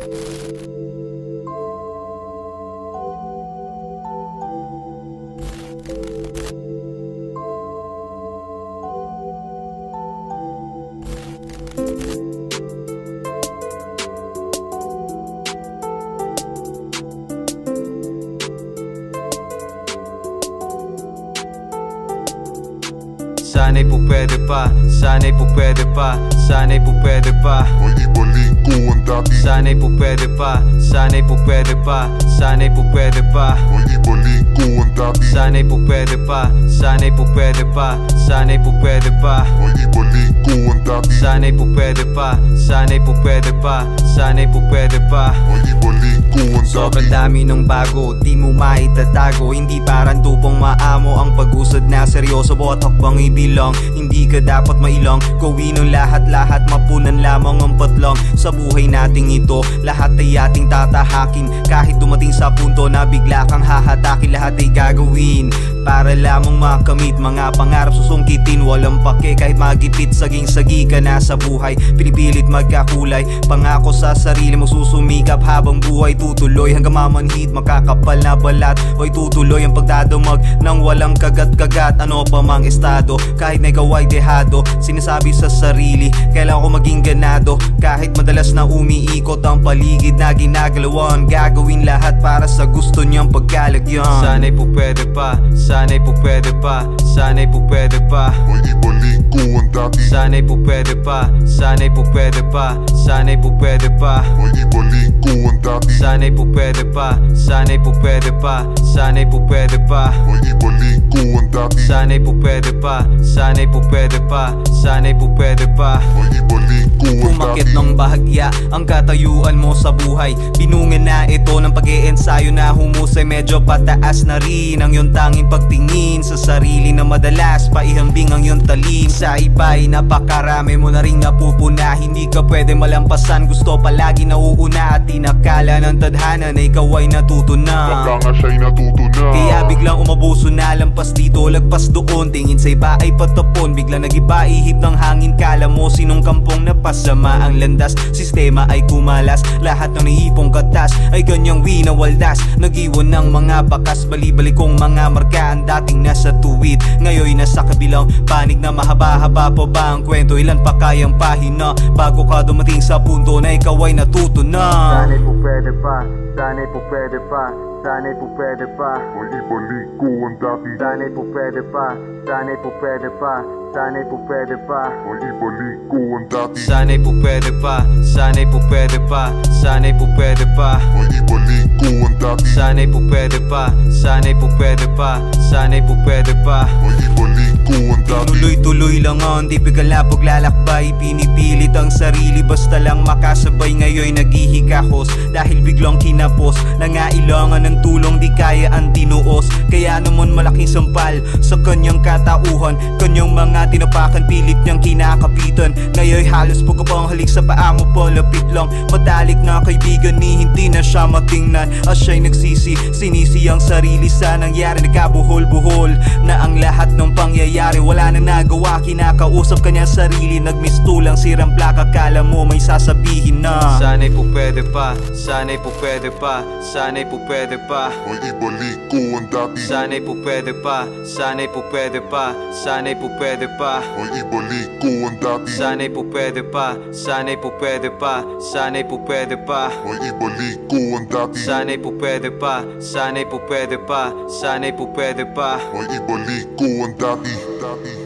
Sana'y po pwede pa, sana'y po pwede pa, sana'y po pwede pa. Ay ibalik ko ang dati. Sana'y po pwede pa, sana'y po pwede pa, sana'y po pwede pa. Ay ibalik ko ang dati. Sana'y po pwede pa, sana'y po pwede pa, sana'y po pwede pa. Ay ibalik ko ang dati. Sana'y po pwede pa, sana'y po pwede pa, sana'y po pwede pa. Ay ibalik ko ang dati. Sobrang dami ng bago, di mo maitatago. Hindi parang tupong maamo ang pag-usad na seryoso. Bawat hakbang ibilang, hindi ka dapat mailang. Gawin ang lahat-lahat, mapunan lamang ang patlong. Sa buhay nating ito, lahat ay ating tatahakin. Kahit dumating sa punto na bigla kang hahatakin, lahat ay gagawin para lamang makamit mga pangarap susungkitin. Walang pake kahit magipit, saging-sagi ka na sa buhay. Pinipilit magkakulay, pangako sa sarili, magsusumikap habang buhay tutuloy. Hanggang mamanhid, makakapal na balat, ho'y tutuloy ang pagdadamag ng walang kagat-kagat. Ano pa mang estado, kahit na ikaw ay dehado, sinasabi sa sarili, kailangan ko maging ganado. Kahit madalas na umiikot ang paligid na ginagalawan, gagawin lahat para sa gusto niyang pagkalagyan. Sana'y po pwede pa, sana'y po pwede pa, sana'y po pwede pa. Ay ibalik ko ang dati. Sana'y po pwede pa, sana'y po pwede pa, sana'y po pwede pa. Ay ibalik ko ang dati. Sana'y po pwede pa, sana'y po pwede pa, sana'y po pwede pa. Ay ibalik ko ang dati. Sana'y po pwede pa, sana'y po pwede pa, sana'y po pwede pa. Ay ibalik ko ang dati. Pumakit ng bahagya ang katayuan mo sa buhay. Binungin na ito ng pag-iensayo na humusay. Medyo pataas na rin ang iyong tanging pagtingin sa sarili na madalas paihambing ang iyong talim. Sa iba'y napakarami mo na rin napupuna, hindi ka pwede malampasan. Gusto palagi nauuna at tinakala ng tadhana na ikaw ay natuto na. Baka nga siya'y natuto na. Kaya biglang umabuso na, lampas dito, lagpas doon. Tingin sa iba ay patapon, biglang nag-iba, ihip ng hangin. Kala mo sinong kampong napasama ang landas. Sistema ay kumalas, lahat ng naipong katas ay kanyang winawaldas. Nag-iwan ng mga bakas, bali-bali kong mga marka. Ang dating nasa tuwid, ngayon nasa kabilang panig na mahaba-haba pa ba ang kwento? Ilan pa kayang pahina bago ka dumating sa punto na ikaw ay natuto na? Sana'y po pwede pa, sana'y po pwede pa, sana'y po pwede pa. Ay ibalik ko ang dati. Sana'y po pwede pa, sana'y po pwede pa, sana'y po pwede pa. Ay ibalik ko ang dati. Sana'y po pwede pa, sana'y po pwede pa, sana'y po pwede pa. Ay ibalik ko ang dati. Sana'y po pwede pa, sana'y po pwede pa, sana'y po pwede pa. Ay ibalik ko ang dati. Tuloy-tuloy lang ang tipikal na paglalakbay. Pinipilit ang sarili basta lang makasabay. Ngayon naghihikahos dahil biglang kinapos. Nangailangan ng tulong di kaya ang tinuos. Kaya naman malaking sampal sa kanyang katauhan. Kanyang mga tinapakan pilit niyang kinakapitan. Ngayon halos pagkapang halik sa paa mo palapit lang. Matalik na kaibigan ni hindi na siya matingnan. At siya'y nagsisi, sinisi ang sarili sa nangyari. Nagkabuhol-buhol na ang lahat ng pangyayari. Wala na nagawa, kinakausap kanya sarili. Nagmistulang sirang plaka, kala mo may sasabihin na. Sana'y po pwede pa, sana'y po pwede pa, sana'y po pwede pa. Ay ibalik ko ang dati. Sana'y po pwede pa, sana'y po pwede pa, sana'y po pwede pa. Ay ibalik ko ang dati. Sana'y po pwede pa, sana'y po pwede pa, sana'y po pwede pa. Ay ibalik ko ang dati. Sana'y po pwede pa, sana'y po pwede pa, sana'y po pwede pa. Ay ibalik ko ang dati.